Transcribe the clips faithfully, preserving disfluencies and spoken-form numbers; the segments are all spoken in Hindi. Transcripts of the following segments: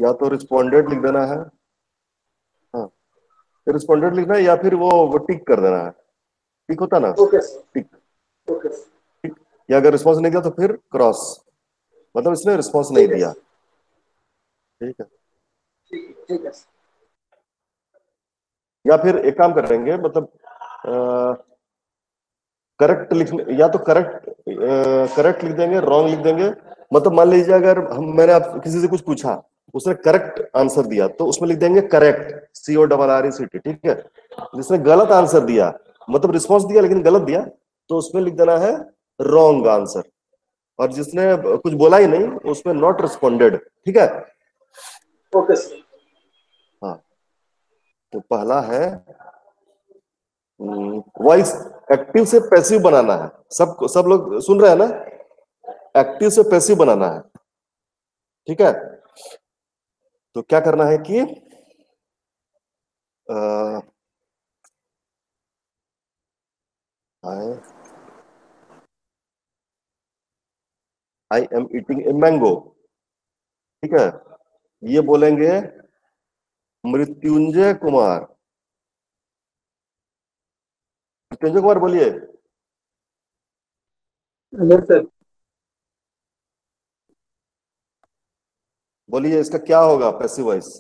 या तो रिस्पोंडेड लिख देना है, हाँ रिस्पोंडेड लिखना है, या फिर वो वो टिक कर देना है, टिक होता ना, okay sir, tick. Okay sir, tick, या अगर रिस्पॉन्स नहीं दिया तो फिर क्रॉस, मतलब इसने रिस्पॉन्स नहीं ठीक है दिया। सर, ठीक है, ठीक है, ठीक है सर। या फिर एक काम करेंगे, मतलब करेक्ट लिख, या तो करेक्ट करेक्ट लिख देंगे, रॉन्ग लिख देंगे। मतलब मान लीजिए अगर हम मैंने आप किसी से कुछ पूछा, उसने करेक्ट आंसर दिया तो उसमें लिख देंगे correct, C O double R E C T, ठीक है। जिसने गलत आंसर दिया, मतलब रिस्पॉन्स दिया लेकिन गलत दिया, तो उसमें लिख देना है रॉन्ग आंसर। और जिसने कुछ बोला ही नहीं उसमें नॉट रिस्पॉन्डेड, ठीक है। Okay sir. हाँ, तो पहला है वॉइस, एक्टिव से पैसिव बनाना है। सब सब लोग सुन रहे हैं ना, एक्टिव से पैसिव बनाना है, ठीक है। तो क्या करना है कि I am eating a mango, ठीक है। ये बोलेंगे मृत्युंजय कुमार। मृत्युंजय कुमार बोलिए। Yes sir. बोलिए इसका क्या होगा passive voice.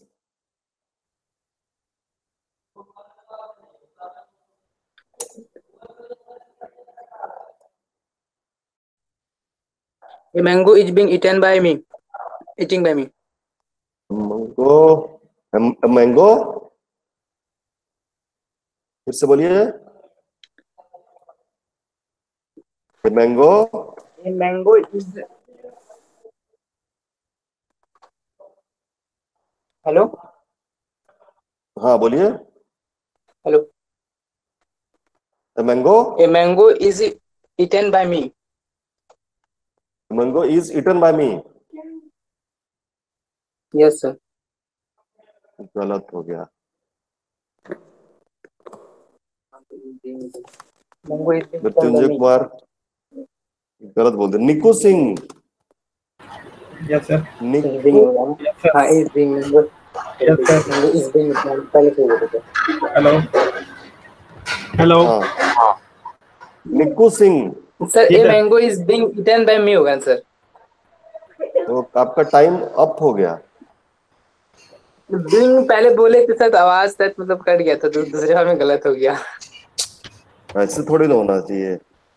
A mango is being eaten by me. Eating by me. Mango, mango, फिर से बोलिए। Mango, A mango is. Hello. हाँ बोलिए। Hello. Mango, A mango is eaten by me. Mango is eaten by me. Yes sir. गलत हो गया। Mango is being eaten by Mrityunjay me. Kumar गलत बोल दे। Niku Singh, yes sir, Is being Niku, eaten. Yes sir, हाँ is being mango. Yes sir. Mango is being eaten. पहले से बोले थे। हेलो, हेलो, हाँ Niku Singh. Sir ji a sir. mango is being eaten by me होगा सर। तो आपका टाइम अप हो गया। बिंग पहले बोले थे सर, आवाज सर मतलब कट गया था, तो दूसरे बार में गलत हो गया। ऐसे थोड़ी ना होना चाहिए।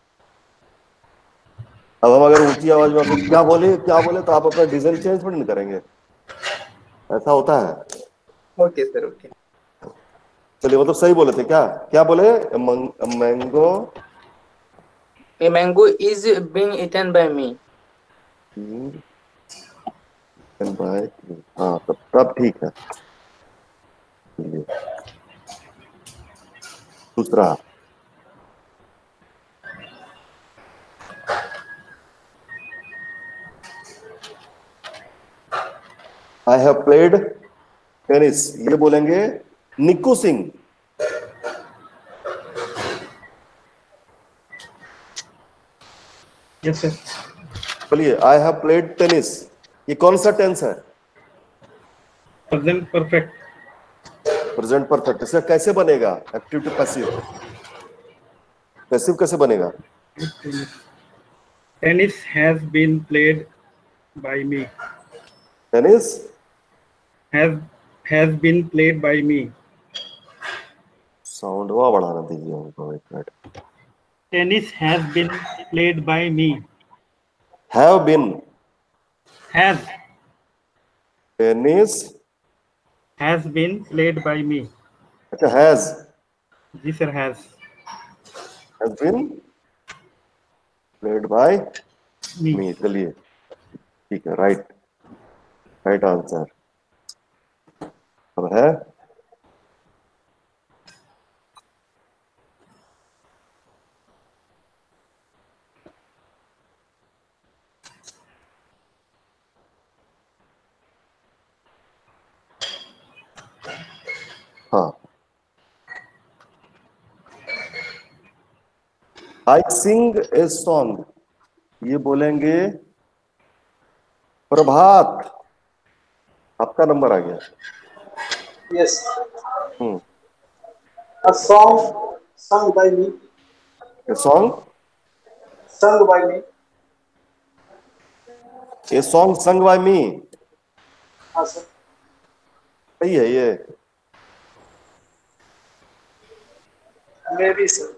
अब हम अगर ऊंची आवाज में आपसे क्या बोले क्या बोले तो आप अपना डिजाइन चेंज थोड़ी नहीं करेंगे, ऐसा होता है। Okay sir, okay. चलिए, मतलब सही बोले थे क्या, क्या बोले? Mango A mango is being eaten by me. By, हाँ तब तब ठीक है। दूसरा, आई हैव प्लेड टेनिस, ये बोलेंगे निक्कू सिंह। Yes sir. बोलिए आई हैव प्लेड टेनिस, ये कौन सा टेंस है? Present perfect. Present perfect. इसका कैसे बनेगा एक्टिव टू पैसिव? पैसिव कैसे बनेगा? Tennis has been played by me. Tennis has has been played by me. Sound हुआ बढ़ाना दीजिए हमको एक minute. Tennis has been played by me. Have been, has tennis, has been played by me. अच्छा हैज, जी sir, has has been played by me. Me. चलिए ठीक है, राइट, राइट आंसर। अब है हाँ, आई सिंग ए सॉन्ग, ये बोलेंगे प्रभात। आपका नंबर आ गया। Yes. Hmm. A song sung by me. Song Sung by me. A song sung by me, हाँ सर। सही है ये। Maybe sir.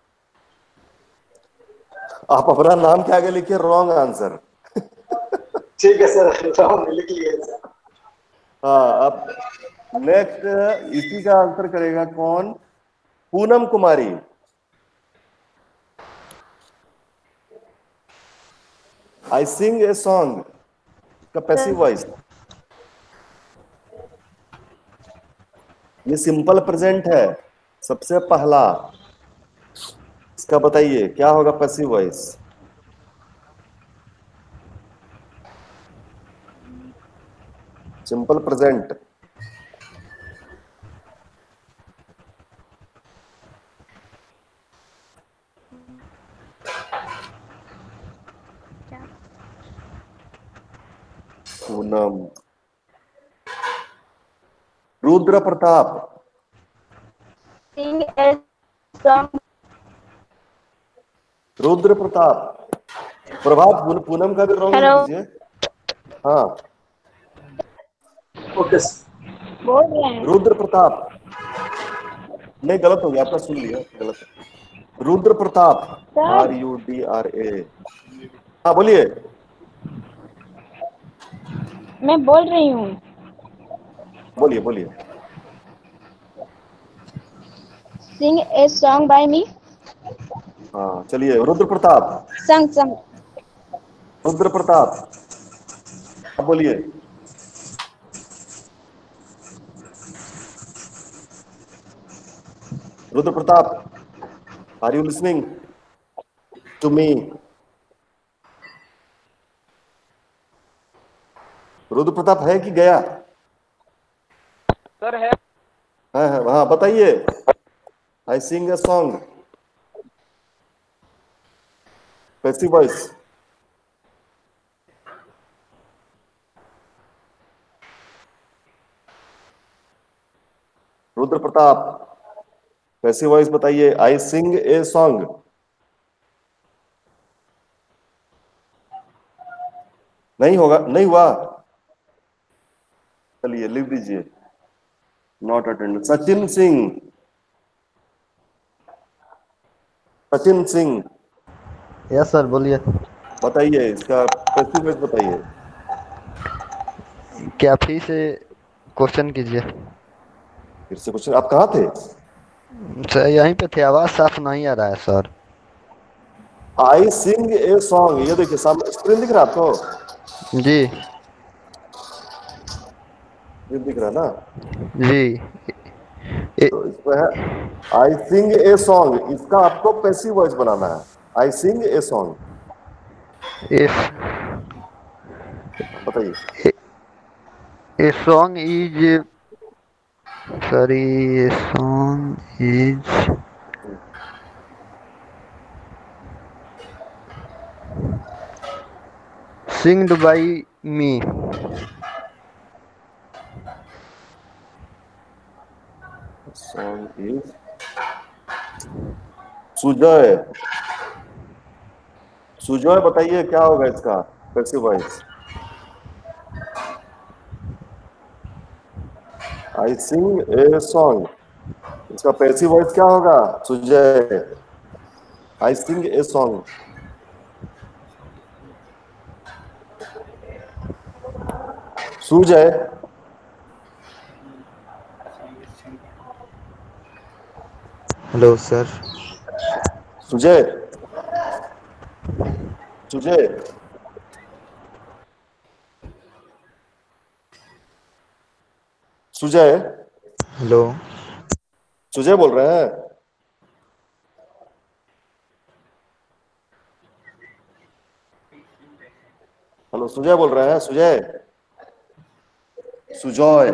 आप अपना नाम के आगे लिखिए रॉन्ग आंसर। ठीक है सर, राउंड लिख लिया सर। हाँ, अब नेक्स्ट इसी का आंसर करेगा कौन? Poonam Kumari. I sing a song का पैसिव वॉइस, ये सिंपल प्रेजेंट है सबसे पहला। इसका बताइए क्या होगा passive voice? Simple present. Poonam. Rudra Pratap. Sing a song. Rudra Pratap. Prabhat, पून- पूनम का भी रॉन्ग लिख Hello. दीजिए। हाँ, ओके सर। बोल रहे हैं रुद्र प्रताप। नहीं, गलत हो गया आपका, सुन लिया गलत। Rudra Pratap, R sir. U D R A. हाँ बोलिए। मैं बोल रही हूँ। बोलिए बोलिए। Sing a song by me. हाँ चलिए, रुद्र प्रताप। Sung sung. रुद्र प्रताप, अब बोलिए। Rudra Pratap, are you listening to me? Rudra Pratap है कि गया? सर है। हाँ हाँ हाँ, बताइए। I sing a song, passive voice. Rudra Pratap, passive voice बताइए। I sing a song. नहीं होगा, नहीं हुआ। चलिए लिख दीजिए, not attend. Sachin Singh. Sachin Singh, yes sir, बोलिए। बताइए इसका पैसिव वॉइस बताइए। क्या फिर से क्वेश्चन कीजिए। फिर से क्वेश्चन, आप कहाँ थे? सर यहीं पे थे, आवाज साफ नहीं आ रहा है sir. I sing a song, ये देखिए सामने स्क्रीन दिख रहा है आपको? जी स्क्रीन दिख रहा है ना? जी। ए, तो इस पे है आई सिंग ए सॉन्ग, इसका आपको पैसिव वॉइस बनाना है। आई सिंग ए सॉन्ग, इफ बताइए। A song is sorry a song is singed by me. Song is Sujay. Sujay, बताइए क्या होगा इसका passive voice? I sing a song, इसका पैसिव वॉइस क्या होगा Sujay? I sing a song. Sujay, hello sir. Sujay, Sujay, Sujay, hello. Sujay बोल रहे हैं? हेलो, सुजय बोल रहे हैं? सुजय, सुजय,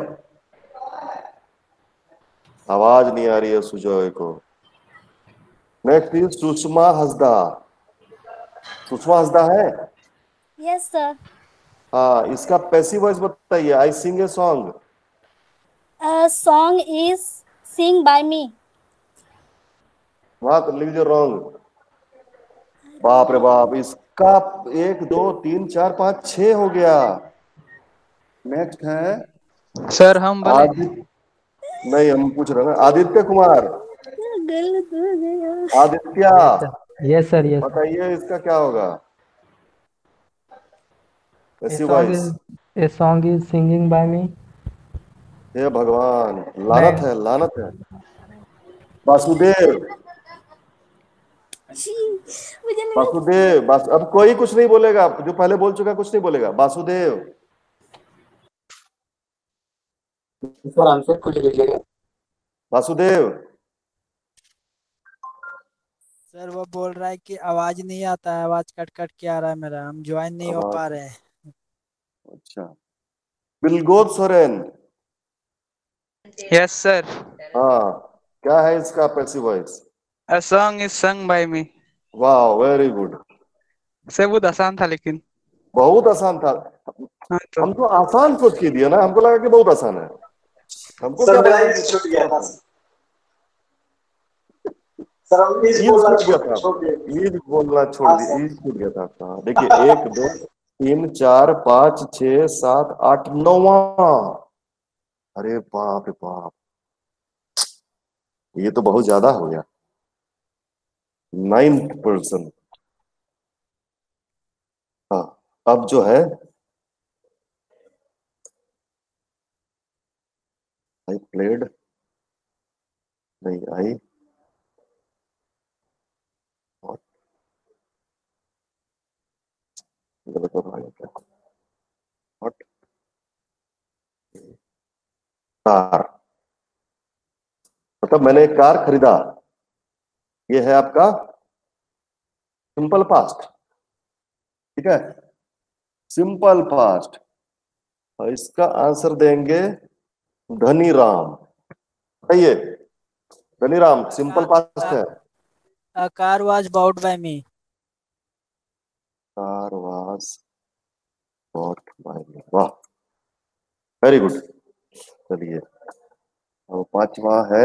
आवाज नहीं आ रही है सुजय को। Next is Sushma Hasda. सुषमा हसदा है? Yes sir. हाँ, इसका पैसिव वॉइस बताइए। I sing a song. A song is sing by me. वहां तो लिख दो रॉन्ग। बाप रे बाप, इसका एक दो तीन चार पाँच छह हो गया। नेक्स्ट है सर हम बोले आदित्य। नहीं, हम पूछ रहे हैं ना, आदित्य कुमार। गलत हो गया। Aditya, yes sir, yes. बताइए इसका क्या होगा। A ऐसी song voice. is a song is singing by me. हे भगवान, लानत मैं है, लानत है। वासुदेव, मुझे नहीं। वासुदेव, बास, अब कोई कुछ नहीं बोलेगा, जो पहले बोल चुका कुछ नहीं बोलेगा। वासुदेव, सर आंसर पूछ लीजिएगा। वासुदेव। सर वो बोल रहा है कि आवाज नहीं आता है, आवाज कट कट के आ रहा है मेरा, हम ज्वाइन नहीं हो आवाज- पा रहे हैं। अच्छा, बिलगोत सोरेन। Yes sir. हाँ, क्या है इसका passive voice. A song is sung by me. वाह, वेरी गुड। सर बहुत आसान था लेकिन। बहुत आसान था। हाँ तो हम तो आसान सोच के दिया ना, हमको लगा कि बहुत आसान है। हमको सर क्या मेरा पता। इज छूट गया था। सर हम इज ईद बोलना छूट गया छोड़ था, छोड़ दिए। ईद बोलना छोड़ हाँ, दिया, सर। ईद छूट गया था आपका। हाँ, देखिए, एक दो तीन चार पाँच छह सात आठ नौवा। अरे बाप रे बाप, ये तो बहुत ज्यादा हो गया। Ninth person. हाँ, अब जो है आई प्लेड, नहीं आई, और गलत हो गया क्या। What? कार, मतलब मैंने एक कार खरीदा। ये है आपका सिंपल पास्ट, ठीक है, सिंपल पास्ट। और इसका आंसर देंगे धनी राम। बताइए, धनी राम सिंपल पास्ट है। A car was bought by me. Car was bought by me. वाह, वेरी गुड। चलिए, अब पांचवा है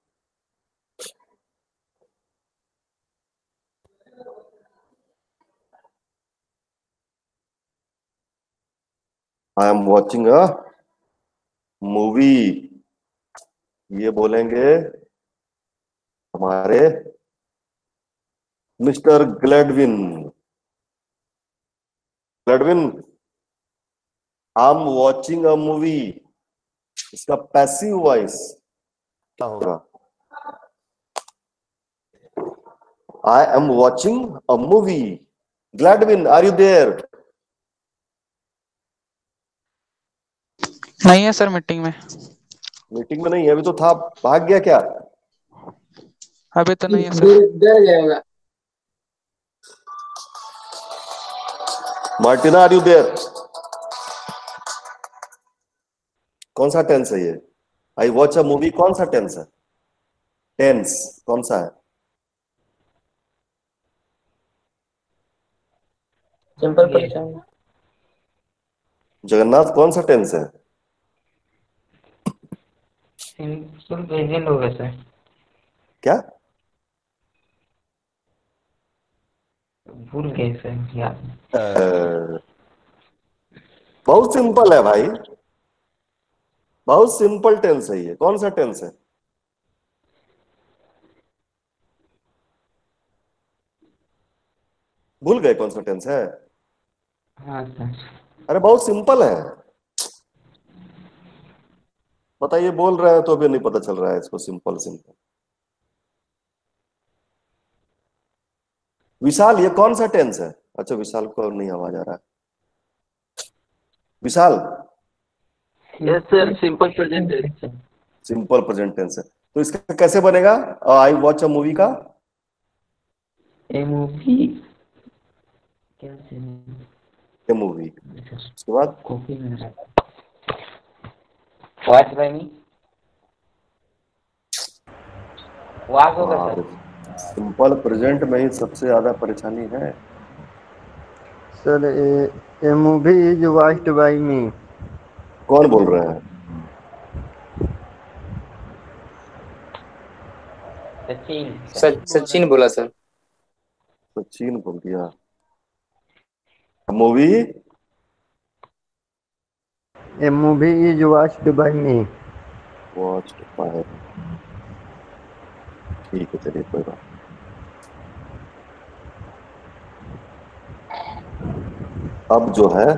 I am watching a movie. ये बोलेंगे हमारे mister Gladwin. Gladwin, I am watching a movie, इसका पैसिव वॉइस क्या होगा। I am watching a movie. Gladwin, are you there. नहीं है सर मीटिंग में। मीटिंग में नहीं है, अभी तो था, भाग गया क्या। अभी तो नहीं है सर। डर जाएगा। Martina, are you there. कौन सा टेंस है ये। आई वॉच अ मूवी कौन सा टेंस है, टेंस कौन सा है। Simple present. जगन्नाथ, कौन सा टेंस है। सिंपल प्रेजेंट होगा सर। क्या भूल गए सर यार। अ, बहुत सिंपल है भाई, बहुत सिंपल टेंस है ये। कौन सा टेंस है। भूल गए कौन सा टेंस है। हाँ सर। अरे बहुत सिंपल है, बताइए। बोल रहे हैं तो भी नहीं पता चल रहा है इसको। Simple simple. विशाल, ये कौन सा टेंस है। अच्छा, विशाल को नहीं आवाज आ रहा है। Vishal, yes sir, simple present tense. Simple present tense है, तो इसका कैसे बनेगा। आई वॉच अ मूवी का ए मूवी क्या से ए मूवी, उसके बाद कॉपी में वॉच बाय मी। वॉच होगा सर। सिंपल प्रेजेंट में ही सबसे ज्यादा परेशानी है। Sir a movie is watched by me. कौन बोल रहे हैं? सचिन स- सचिन बोला सर। सचिन बोल दिया। Movie a movie is watched by me. Watched by. ठीक है, चलिए कोई बात। अब जो है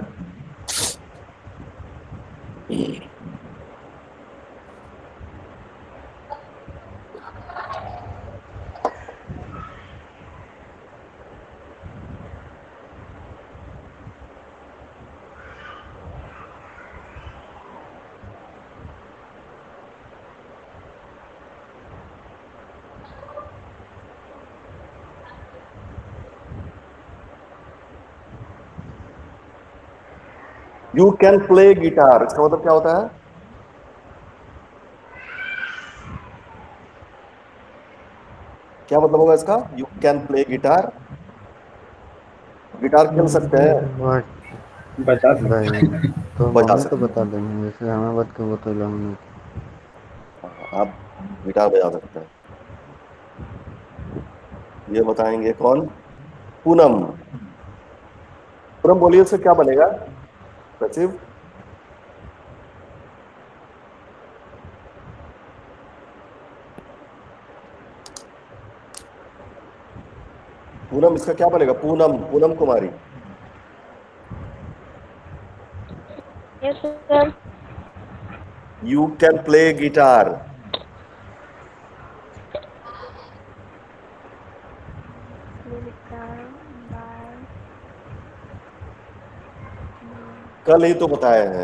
यू कैन प्ले गिटार, इसका मतलब क्या होता है? क्या मतलब होगा इसका? You can play guitar, guitar खेल सकते हैं, बता बाय सकते मी। तो बजा हमें तो सकते बता देंगे, जैसे हमें बात को बता हमने। हैं, आप गिटार बजा सकते हैं। ये बताएंगे कौन? पूनम। पूनम बोलिए, इससे क्या बनेगा? सचिव, पूनम इसका क्या बनेगा? Poonam, Poonam Kumari. Yes, sir. You can play guitar. कल ही तो बताए हैं।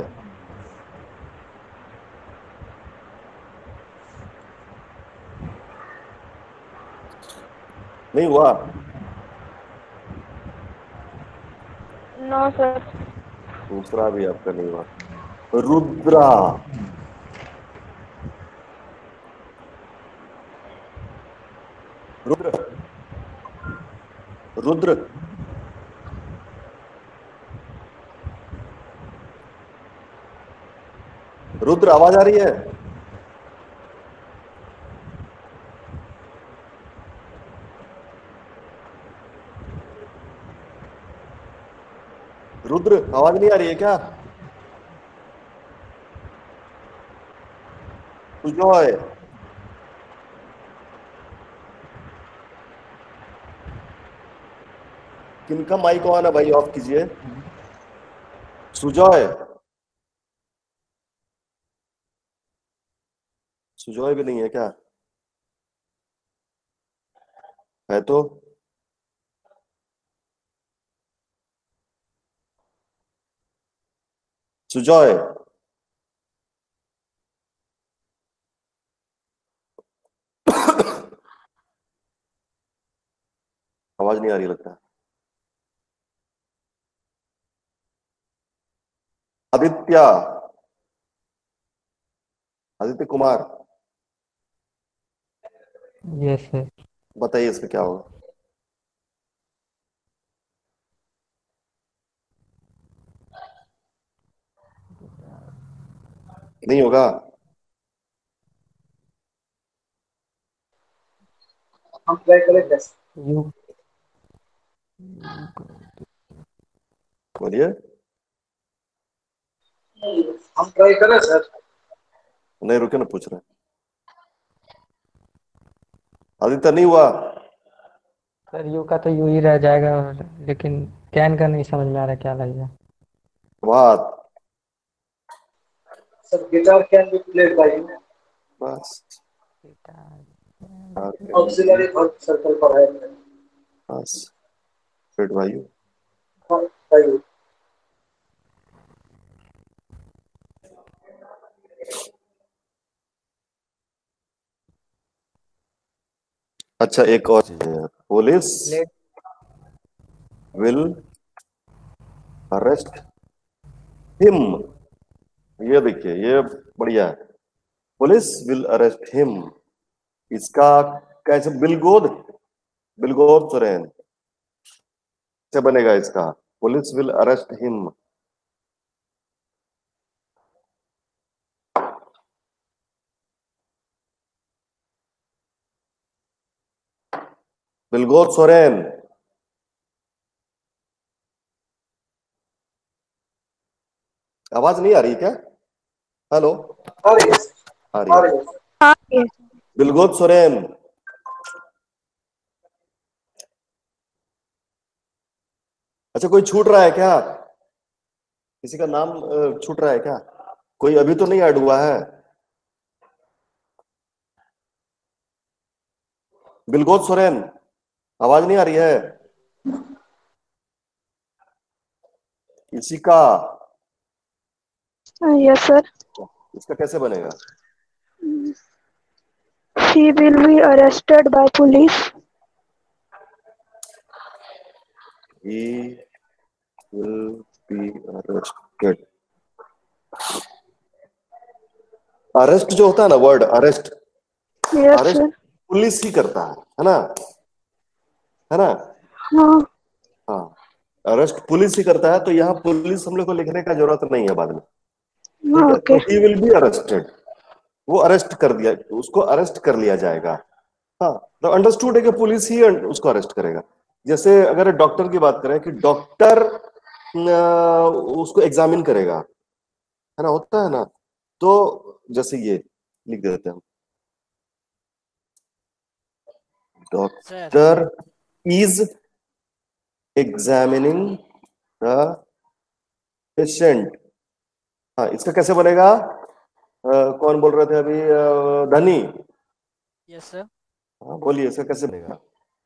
नहीं हुआ? No, sir. दूसरा भी आपका नहीं हुआ। रुद्रा। रुद्र, रुद्र, रुद्र, आवाज आ रही है? रुद्र, आवाज नहीं आ रही है क्या? सुजॉय, किनका माइक ऑन है भाई? ऑफ कीजिए। सुजॉय, सुजॉय भी नहीं है क्या? है तो। सुजॉय, आवाज नहीं आ रही लगता है। Aditya, Aditya Kumar, yes sir. बताइए इसका क्या होगा? नहीं होगा? हम ट्राई करें कैसे? यू बोलिए। हम ट्राई करें सर? नहीं, रुके ना, पूछ रहे हैं। आदित्य नहीं हुआ? सर यू का तो यू ही रह जाएगा, और लेकिन कैन का नहीं समझ में आ रहा क्या लगेगा। बात sir guitar can be played by you. बस। ऑक्सिलरी वर्ब सर्कल पर है। बस, फिट भाई। हाँ, बाय यू। अच्छा, एक और चीज है। Police will arrest him. ये देखिए, ये बढ़िया है। पुलिस विल अरेस्ट हिम, इसका कैसे? बिलगोद, बिलगोद सोरेन से बनेगा इसका। Police will arrest him. Bilgot Soren. आवाज नहीं आ रही क्या? हेलो, आ रही है आ आ रही है। रही है हाँ yes. बिलगोत सोरेन। अच्छा, कोई छूट रहा है क्या? किसी का नाम अ, छूट रहा है क्या? कोई अभी तो नहीं ऐड हुआ है? बिलगोत सोरेन, आवाज नहीं आ रही है? इसी का Yes sir. इसका कैसे बनेगा? He will be arrested by police. He will be arrested. Arrest जो होता है ना, word arrest, Yes arrest sir. Police ही करता है है ना, है ना? हाँ हाँ, अरेस्ट पुलिस ही करता है, तो यहाँ पुलिस हम लोग को लिखने का जरूरत नहीं है बाद में, ठीक है? तो okay. He will be arrested, वो अरेस्ट कर दिया, उसको अरेस्ट कर लिया जाएगा। हाँ, तो अंडरस्टूड है कि पुलिस ही उसको अरेस्ट करेगा। जैसे अगर डॉक्टर की बात करें कि डॉक्टर उसको एग्जामिन करेगा, है ना, होता है ना, तो जैसे ये लिख देते हैं, doctor is examining the patient. हाँ, इसका कैसे बनेगा? uh, कौन बोल रहे थे अभी? uh, धनी। Yes sir. हाँ बोलिए, इसका कैसे बनेगा?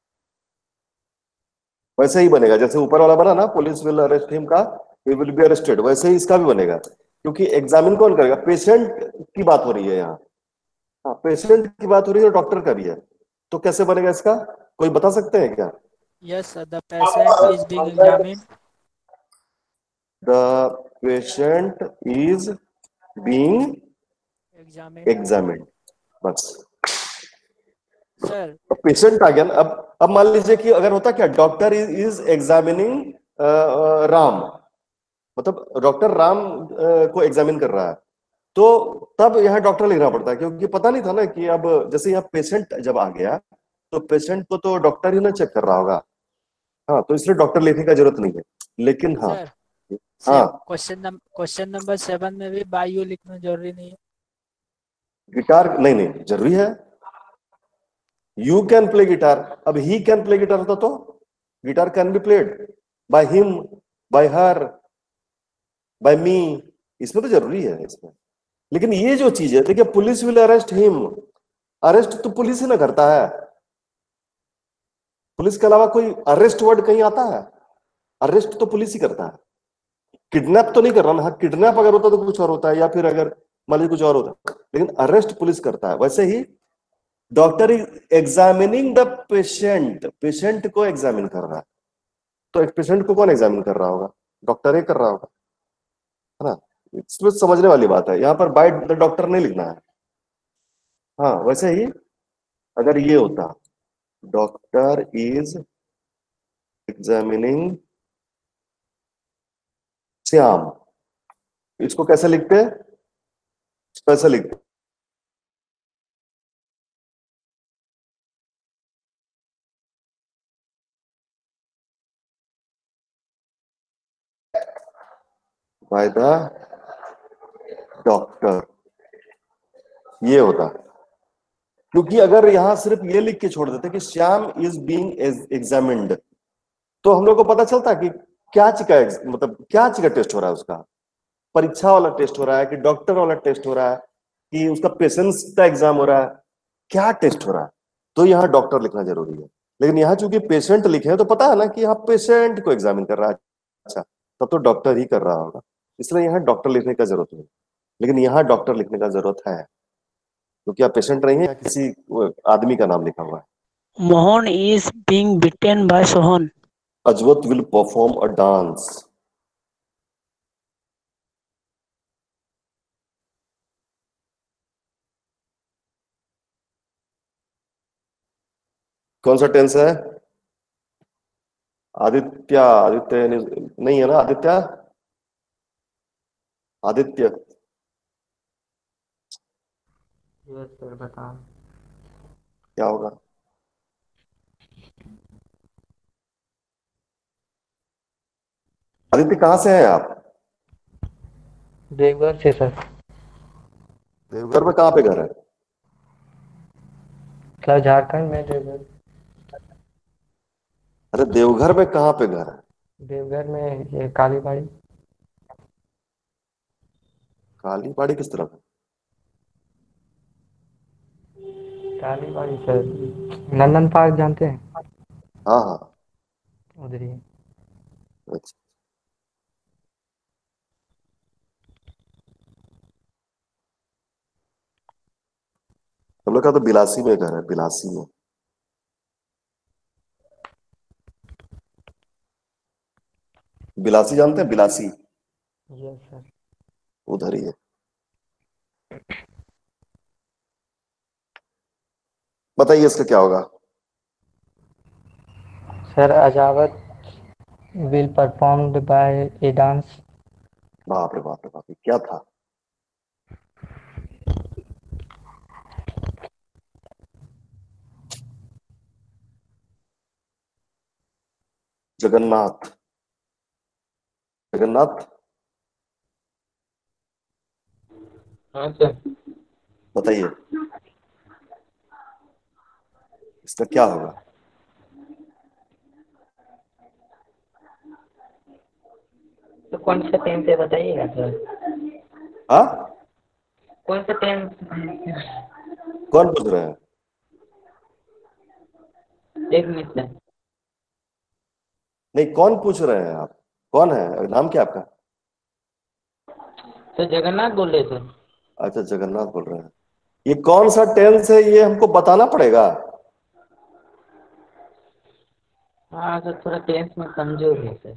वैसे ही बनेगा जैसे ऊपर वाला बना ना, पुलिस विल अरेस्ट हिम का, ही विल बी अरेस्टेड, वैसे ही इसका भी बनेगा, क्योंकि एग्जामिन कौन करेगा? पेशेंट की बात हो रही है यहाँ। हाँ, पेशेंट की बात हो रही है और डॉक्टर का भी है, तो कैसे बनेगा इसका? कोई बता सकते हैं क्या? Yes sir, the patient is being examined. The patient is being examined. Examined, बस। सर पेशेंट आ गया ना। अब अब मान लीजिए कि अगर होता क्या, doctor is is examining Ram, मतलब डॉक्टर राम uh, को एग्जामिन कर रहा है, तो तब यहाँ डॉक्टर लिखना पड़ता है, क्योंकि पता नहीं था ना कि अब जैसे यहाँ पेशेंट जब आ गया, तो पेशेंट को तो डॉक्टर ही ना चेक कर रहा होगा। हाँ, तो इसलिए डॉक्टर लिखने का जरूरत नहीं है, लेकिन हाँ। सर हाँ, question number question number seven में भी बाय यू लिखना जरूरी नहीं है? गिटार नहीं, नहीं जरूरी है। यू कैन प्ले गिटार, अब ही कैन प्ले गिटार होता तो guitar can be played by him, by her, by me, इसमें तो जरूरी है इसमें। लेकिन ये जो चीज है, देखिए, police will arrest him, arrest तो पुलिस ही ना करता है, पुलिस के अलावा कोई अरेस्ट वर्ड कहीं आता है? अरेस्ट तो पुलिस ही करता है, किडनैप तो नहीं कर रहा ना। हाँ, किडनैप अगर होता तो कुछ और होता है, या फिर अगर मान लीजिए कुछ और होता, लेकिन अरेस्ट पुलिस करता है। वैसे ही doctor is examining the patient, patient को एग्जामिन कर रहा है, तो एक पेशेंट को कौन एग्जामिन कर रहा होगा? डॉक्टर ही कर रहा होगा, है ना? इसमें समझने वाली बात है, यहाँ पर बाय द डॉक्टर नहीं लिखना है। हाँ, वैसे ही अगर ये होता, डॉक्टर इज एग्जामिनिंग श्याम, इसको कैसे लिखते हैं? कैसे लिखते? बाय द डॉक्टर, ये होता। क्योंकि अगर यहां सिर्फ ये लिख के छोड़ देते कि श्याम इज बीइंग एग्जामिन्ड, तो हम लोग को पता चलता कि क्या चीज का ex- मतलब क्या चीज का टेस्ट हो रहा है, उसका परीक्षा वाला टेस्ट हो रहा है कि डॉक्टर वाला टेस्ट हो रहा है कि उसका पेशेंस का एग्जाम हो रहा है, क्या टेस्ट हो रहा है? तो यहाँ डॉक्टर लिखना जरूरी है। लेकिन यहाँ चूंकि पेशेंट लिखे हैं, तो पता है ना कि यहाँ पेशेंट को एग्जामिन कर रहा है, अच्छा, तब तो डॉक्टर ही कर रहा होगा, इसलिए यहाँ डॉक्टर लिखने का जरूरत नहीं। लेकिन यहाँ डॉक्टर लिखने का जरूरत है, क्योंकि आप पेशेंट नहीं है, यहाँ किसी आदमी का नाम लिखा हुआ है। Mohan is being beaten by Sohan. Ajwat will perform a dance. कौन सा टेंस है? आदित्य आदित्य नहीं नहीं है ना आदित्य आदित्य यस सर बताओ। क्या होगा? आदित्य कहाँ से हैं आप? देवघर से सर। देवघर में कहाँ पे घर है? सर झारखंड में देवघर। अरे देवघर में कहाँ पे घर है? देवघर में ये कालीबाड़ी। कालीबाड़ी किस तरफ है? कालीबाड़ी सर, नंदन पार्क जानते हैं? हाँ हाँ उधर ही। अच्छा। हम लोग का तो बिलासी में घर है, बिलासी में। बिलासी जानते हैं? Bilasi yes sir. उधर ही है। बताइए इसका क्या होगा? Sir Ajawat will performed by a dance। बाप रे बाप रे बाप रे, क्या था? जगन्नाथ जगन्नाथ हाँ सर। बताइए इसका क्या होगा? तो कौन सा टेंस है बताइएगा सर। हाँ कौन सा टेंस? कौन पूछ रहे हैं? एक मिनट सर। नहीं, कौन पूछ रहे हैं आप? कौन है? नाम क्या आपका? सर जगन्नाथ बोल रहे सर। अच्छा जगन्नाथ बोल रहे हैं। ये कौन सा टेंस है ये हमको बताना पड़ेगा। हाँ सर थोड़ा टेंस में कमजोर है sir.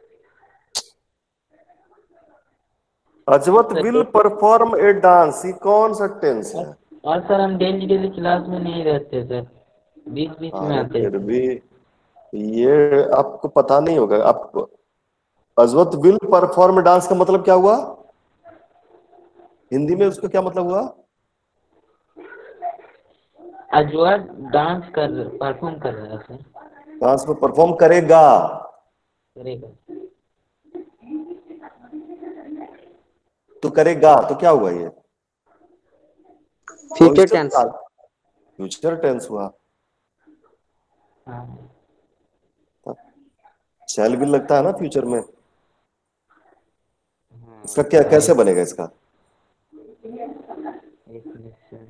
Ajwat will perform a dance, ये कौन सा टेंस है? और सर हम डेली डेली क्लास में नहीं रहते सर, बीच बीच में अरे आते फिर हैं। भी ये आपको पता नहीं होगा। आप अजवत विल परफॉर्म डांस का मतलब क्या हुआ? हिंदी में उसका क्या मतलब हुआ? अजवा डांस कर परफॉर्म कर रहा है सर। डांस में परफॉर्म करेगा। करेगा तो करेगा तो क्या हुआ? ये फ्यूचर टेंस। फ्यूचर टेंस हुआ। हाँ। शैल विल लगता है ना फ्यूचर में। इसका क्या कैसे बनेगा इसका? एक मिनट सर।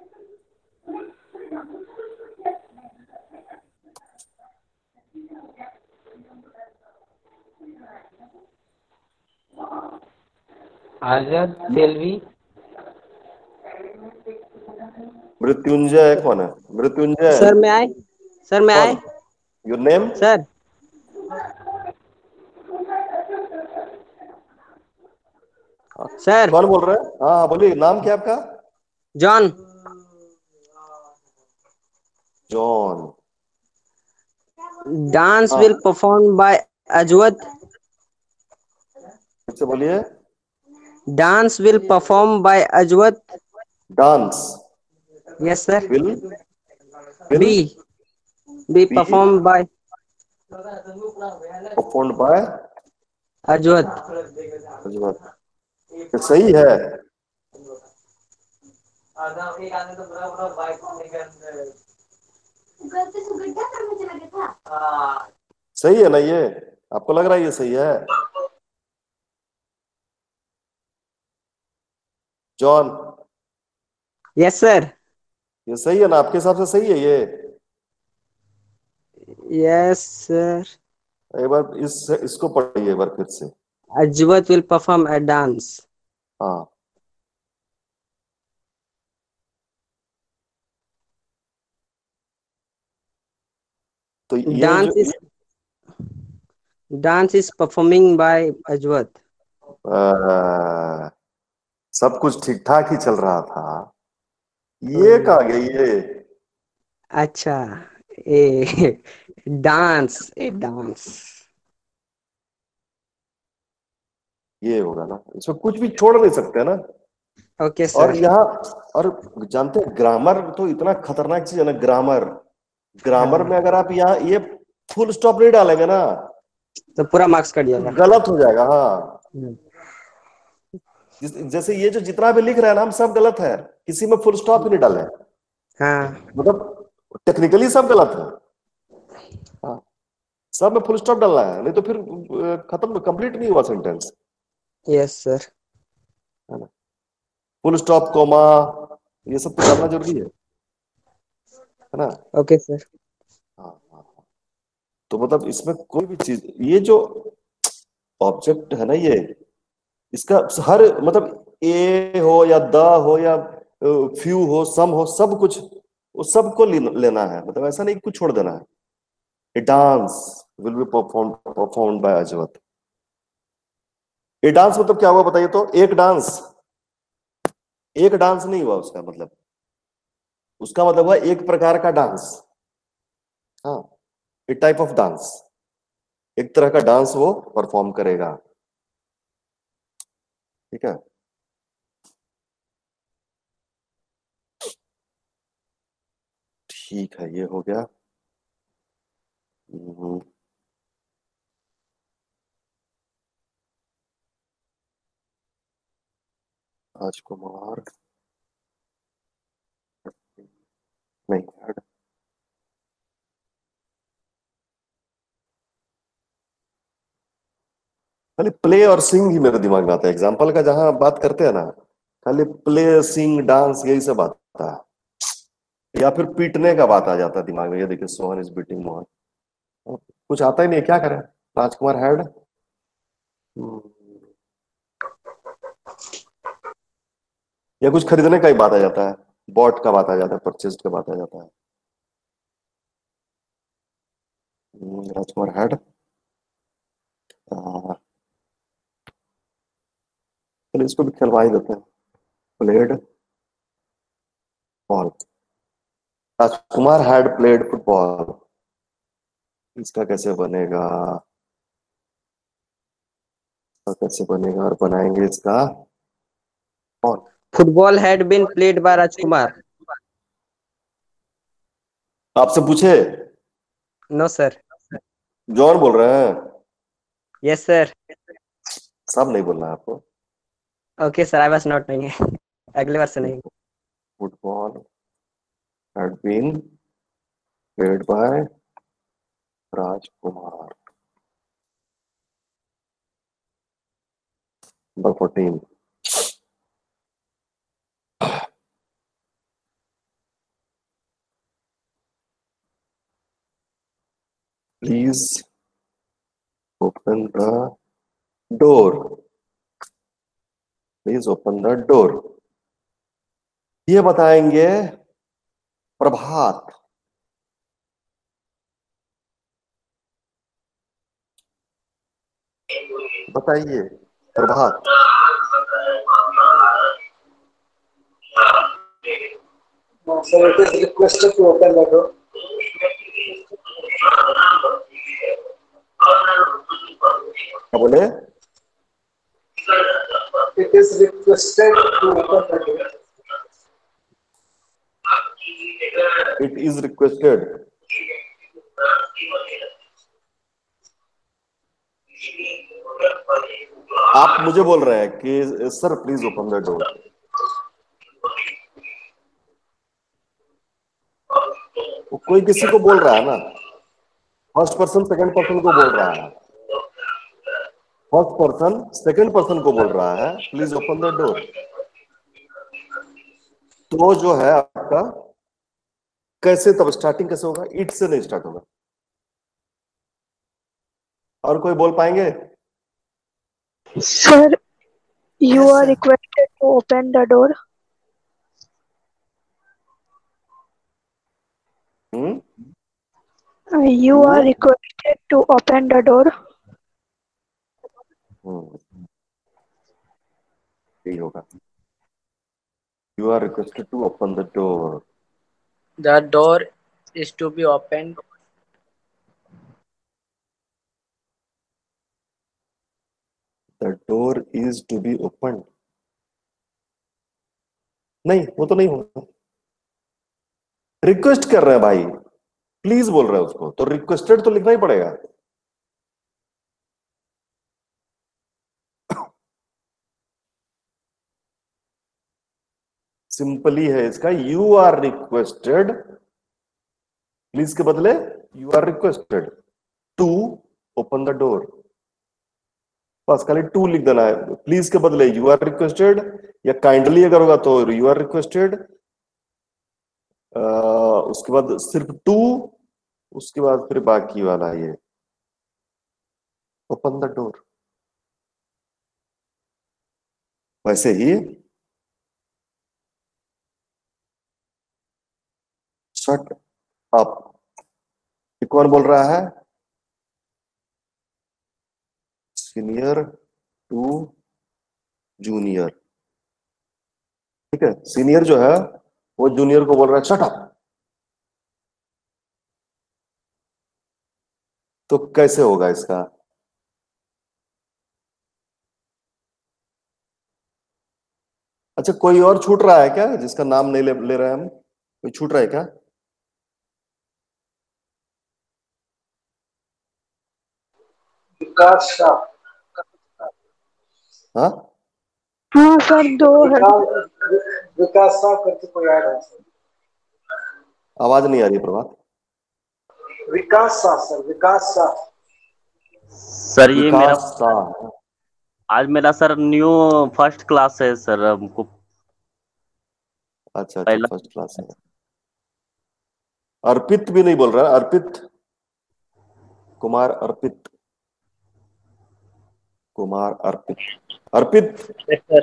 आजाद सेल्वी। मृत्युंजय कौन है? मृत्युंजय सर मैं आए सर मैं आए योर नेम? सर सर कौन बोल रहे हैं? हाँ हाँ बोलिए, नाम क्या आपका? जॉन। जॉन। डांस हाँ विल परफॉर्म बाय अजवत। अच्छा बोलिए। Dance will perform by Ajwat. Dance yes sir. Will will be be be perform by performed by Ajwat. Ajwat. ये सही है? सही है ना ये? आपको लग रहा है ये सही है? John yes sir. ये सही है ना? आपके हिसाब से सही है ये? Yes sir. एक बार इस इसको पढ़िए एक बार फिर से। Ajwat will perform a dance. हाँ तो ये डांस जो is dance is performing by Ajwat. आ, सब कुछ ठीक ठाक ही चल रहा था, ये कहाँ गई ये? अच्छा ए डांस ए डांस ये होगा ना, इसमें कुछ भी छोड़ नहीं सकते ना। ओके और सर। यहाँ और जानते हैं ग्रामर तो इतना खतरनाक चीज है ना, ग्रामर ग्रामर हाँ में अगर आप यहाँ ये फुल स्टॉप नहीं डालेंगे ना तो पूरा मार्क्स कट तो जाएगा। गलत हो जाएगा। हाँ, हम्म, जिस- जैसे ये जो जितना भी लिख रहे हैं ना हम सब गलत है, किसी में फुल स्टॉप ही नहीं डाले, हाँ मतलब टेक्निकली सब गलत है। हाँ, सब में फुल स्टॉप डालना है, नहीं तो फिर अ, खत्म कंप्लीट नहीं हुआ सेंटेंस, यस सर। है ना। फुल स्टॉप कोमा ये सब तो डालना जरूरी है है ना। Okay sir. हाँ हाँ हाँ। तो मतलब इसमें कोई भी चीज, ये जो ऑब्जेक्ट है ना, ये इसका हर मतलब ए हो या द हो या फ्यू हो सम हो, सब कुछ वो सबको लेना है, मतलब ऐसा नहीं कि कुछ छोड़ देना है। A dance will be perform performed by Ajwat. A dance मतलब क्या हुआ बताइए तो, एक डांस एक डांस नहीं हुआ उसका मतलब, उसका मतलब हुआ एक प्रकार का डांस। हाँ, ए टाइप ऑफ डांस, एक तरह का डांस वो परफॉर्म करेगा। ठीक है, ठीक है, ये हो गया। हम्म, राजकुमार नहीं, खाली प्ले और सिंग ही मेरे दिमाग में आता है। एग्जाम्पल का जहां बात करते हैं ना, खाली प्ले सिंग डांस यही सब आता है, या फिर पीटने का बात आ जाता है दिमाग में। ये देखिए, सोहन इज बीटिंग मोहन, कुछ आता ही नहीं है, क्या करें। राजकुमार हैड, या कुछ खरीदने का ही बात आ जाता है, बॉट का बात आ जाता है, परचेज का बात आ जाता है। हम्म, राजकुमार हैड, चलिए इसको भी खेलवा ही देते हैं। Played ball, Rajkumar had played football, इसका कैसे बनेगा, इसका कैसे बनेगा, और बनाएंगे इसका कौन। Football had been played by Rajkumar. आपसे पूछे, नो सर। जॉन बोल रहे हैं। Yes sir. सब नहीं बोलना है आपको। Okay sir, I was not नहीं है, अगले बार से नहीं। Football had been played by Rajkumar, number fourteen. Please open the door, please open the door, ये बताएंगे प्रभात। बताइए प्रभात। So it is requested to open the door. क्या बोले? It is requested to open the door. It is requested. आप मुझे बोल रहे हैं कि sir please open the door, कोई किसी को बोल रहा है ना, फर्स्ट पर्सन सेकंड पर्सन को बोल रहा है, फर्स्ट पर्सन सेकंड पर्सन को बोल रहा है प्लीज ओपन द डोर, तो जो है आपका कैसे, तब स्टार्टिंग कैसे होगा, इट से नहीं स्टार्ट होगा। और कोई बोल पाएंगे? Sir, you Yes, are sir. requested to open the door. Hmm Uh, You are requested to open the door. हम्म, यही होगा। You are requested to open the door. The door is to be opened. The door is to be opened. नहीं, वो तो नहीं होगा। रिक्वेस्ट कर रहे हैं भाई, प्लीज बोल रहे हैं उसको, तो रिक्वेस्टेड तो लिखना ही पड़ेगा। सिंपली है इसका, यू आर रिक्वेस्टेड, प्लीज के बदले you are requested to open the door. बस खाली टू लिख देना है, प्लीज के बदले यू आर रिक्वेस्टेड, या काइंडली अगर होगा तो यू आर रिक्वेस्टेड, उसके बाद सिर्फ टू, उसके बाद फिर बाकी वाला ये ओपन द डोर। वैसे ही शट अप, ये कौन बोल रहा है? सीनियर टू जूनियर, ठीक है। सीनियर जो है वो जूनियर को बोल रहा है शट अप। तो कैसे होगा इसका? अच्छा, कोई और छूट रहा है क्या जिसका नाम नहीं ले, ले रहे हैं हम? कोई छूट रहा है क्या? विकास शाह। हाँ हाँ सर, दो है। विकास शाह करके कोई आ रहा है सर। आवाज नहीं आ रही प्रभात। विकास शाह सर, विकास शाह। सर ये मेरा विकास शाह। आज मेरा सर न्यू फर्स्ट क्लास है सर, हमको अच्छा अच्छा, पहला फर्स्ट क्लास है। अर्पित भी नहीं बोल रहा, अर्पित कुमार, अर्पित कुमार, अर्पित अर्पित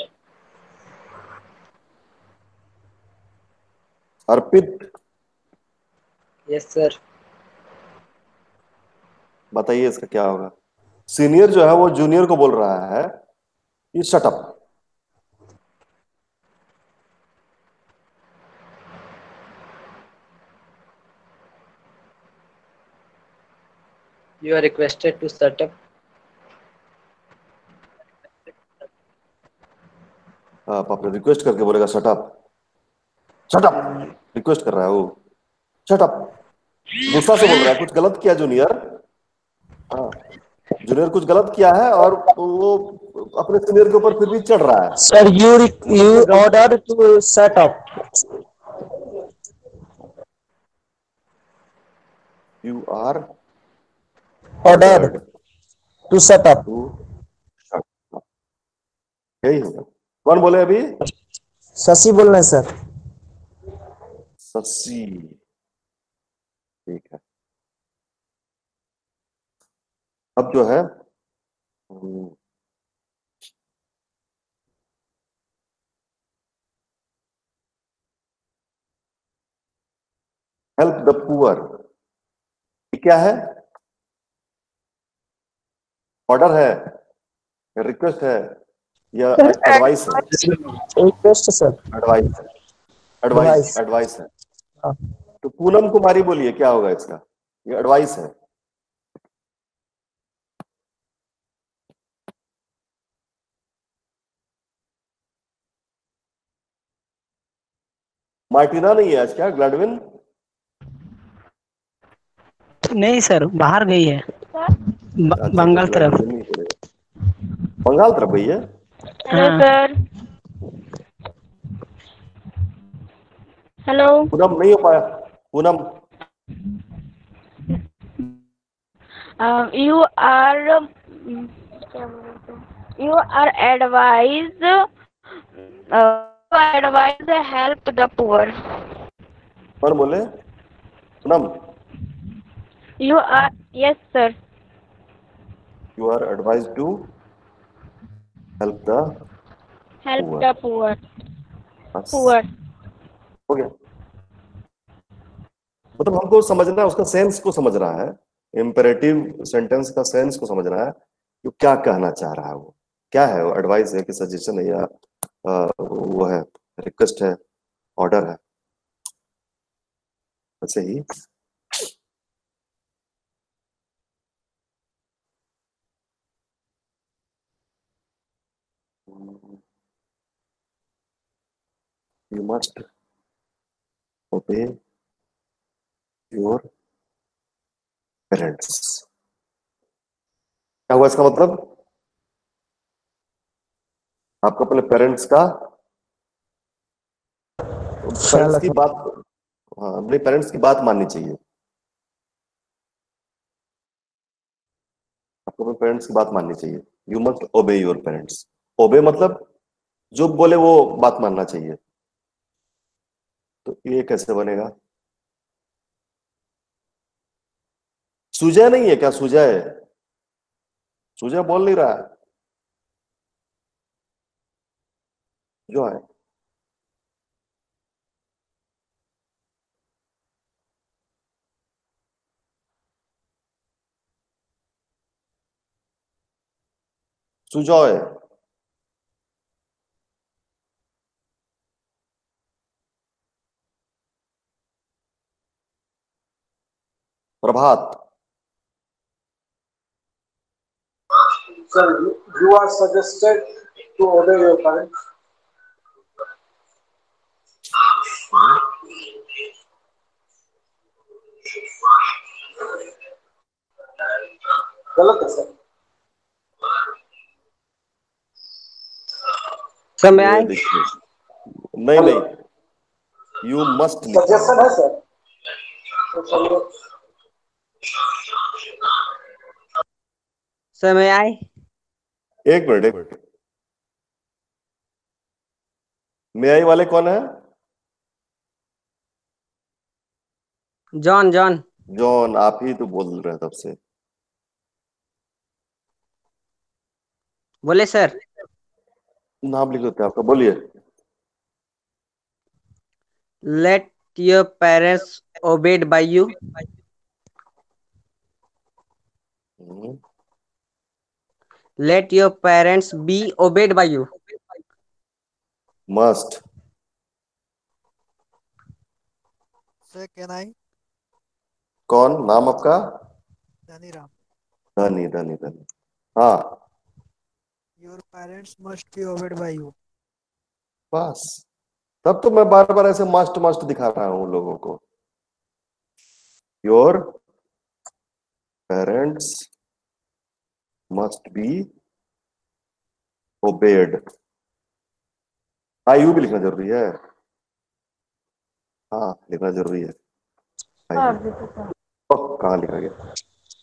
अर्पित यस सर। बताइए इसका क्या होगा? सीनियर जो है वो जूनियर को बोल रहा है ये shut up. You are requested to set up. हाँ, पापा रिक्वेस्ट करके बोलेगा shut up, shut up, request कर रहा है वो, शट अप। गुस्सा से बोल रहा है, कुछ गलत किया जूनियर। हाँ, जूनियर कुछ गलत किया है और वो अपने सीनियर के ऊपर फिर भी चढ़ रहा है। Sir, you re- you order to set up. You are Ordered to set up. to shut up। यही होगा। कौन बोले अभी? शशि बोल रहे हैं सर। शशि, ठीक है। अब जो है हेल्प द पुअर, क्या है? ऑर्डर है, रिक्वेस्ट है, या एडवाइस है? Request sir. एडवाइस है, एडवाइस एडवाइस है। तो पूनम कुमारी बोलिए क्या होगा इसका? ये एडवाइस है। मार्टिना नहीं है आज क्या? ग्लैडविन नहीं सर, बाहर गई है, ब- बंगाल तरफ। बंगाल तरफ गई है। Hello sir. हेलो। पूनम नहीं हो पाया। Poonam, you are you are advise advise help the poor. कौन बोले? Poonam, you are, yes sir. You are advise to help the help the poor. Poor हो गया। मतलब हमको समझना है, उसका सेंस को समझ रहा है, इम्पेरेटिव सेंटेंस का सेंस को समझ रहा है कि क्या कहना चाह रहा है। वो क्या है? वो एडवाइस है कि सजेशन है, या आ, वो है रिक्वेस्ट है, ऑर्डर है। ऐसे ही you must obey your parents. क्या हुआ इसका मतलब? आपको अपने पेरेंट्स का पेरेंट्स की बात, हाँ अपने पेरेंट्स की बात माननी चाहिए। आपको अपने पेरेंट्स की बात माननी चाहिए। You must obey your parents. Obey मतलब जो बोले वो बात मानना चाहिए। तो ये कैसे बनेगा? सुजय नहीं है क्या? सुजय सुजय बोल नहीं रहा है जो है। सुजॉय प्रभात Sir, you, you are suggested to obey your parents. गलत है सर। समय आए? नहीं नहीं, यू मस्ट सजेशन है सर। समय आए? एक मिनट एक मिनट, मे आई वाले कौन है? जॉन जॉन जॉन, आप ही तो बोल रहे हैं तब से। बोले सर। नाम लिख लेते हैं आपका, बोलिए। Let your parents obeyed by you. Let your parents be obeyed by you. Must. Sir can I? कौन नाम आपका? धनीराम। धनी धनी धनी हाँ। Your parents must be obeyed by you. बस, तब तो मैं बार बार ऐसे मस्ट मस्ट दिखा रहा हूं लोगों को। Your parents must be obeyed. हाँ, यू भी लिखना जरूरी है। हाँ लिखना जरूरी है। कहाँ लिखा गया?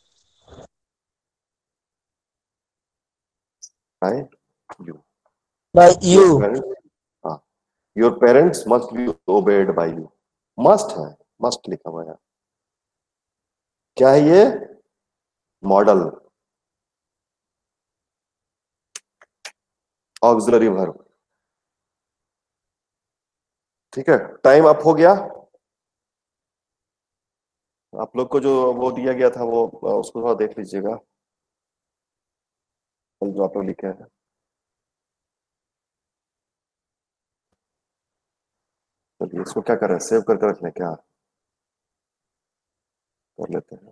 I you by you. हाँ, your parents must be obeyed by you. Must है, मस्ट लिखा हुआ है। क्या है ये? Modal, auxiliary verb. ठीक है, टाइम अप हो गया। आप लोग को जो वो दिया गया था वो उसको थोड़ा देख लीजिएगा, जो आप लोग लिखे हैं। चलिए इसको क्या करें, सेव करके रख लें क्या? कर लेते हैं।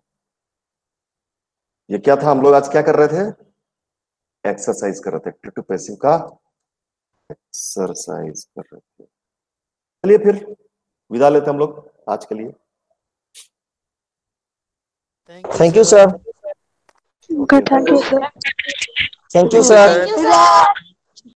ये क्या था, हम लोग आज क्या कर रहे थे? एक्सरसाइज कर रहे थे, एक्टिव टू पैसिव का एक्सरसाइज कर रहे थे। चलिए फिर विदा लेते हैं हम लोग आज के लिए। Thank you sir. Thank you sir. Thank you sir.